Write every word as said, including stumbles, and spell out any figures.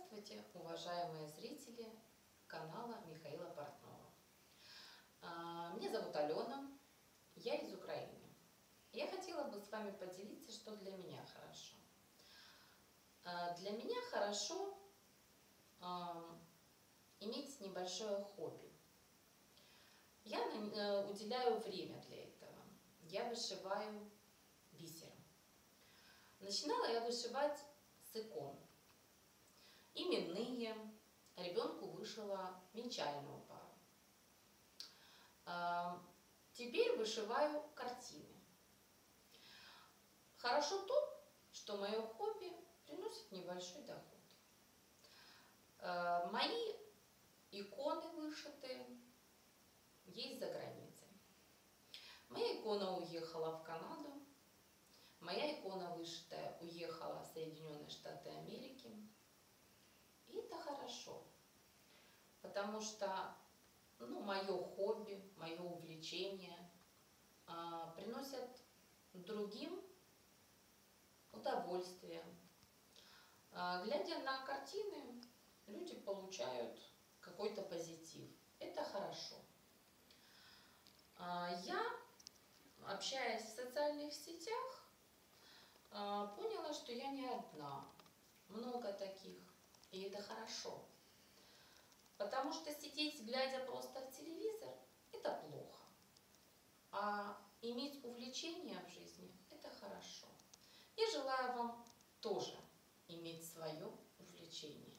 Здравствуйте, уважаемые зрители канала Михаила Портнова. Меня зовут Алена, я из Украины. Я хотела бы с вами поделиться, что для меня хорошо. Для меня хорошо иметь небольшое хобби. Я уделяю время для этого. Я вышиваю бисером. Начинала я вышивать с икон. Именные, ребенку вышила венчальную пару. Теперь вышиваю картины. Хорошо то, что мое хобби приносит небольшой доход. Мои иконы вышитые есть за границей. Моя икона уехала в Канаду. Моя икона вышитая уехала в Соединенные Штаты Америки. И это хорошо, потому что ну, мое хобби, мое увлечение а, приносят другим удовольствие. А, глядя на картины, люди получают какой-то позитив. Это хорошо. А, я, общаясь в социальных сетях, а, поняла, что я не одна. Много таких. И это хорошо. Потому что сидеть, глядя просто в телевизор, это плохо. А иметь увлечение в жизни, это хорошо. Я желаю вам тоже иметь свое увлечение.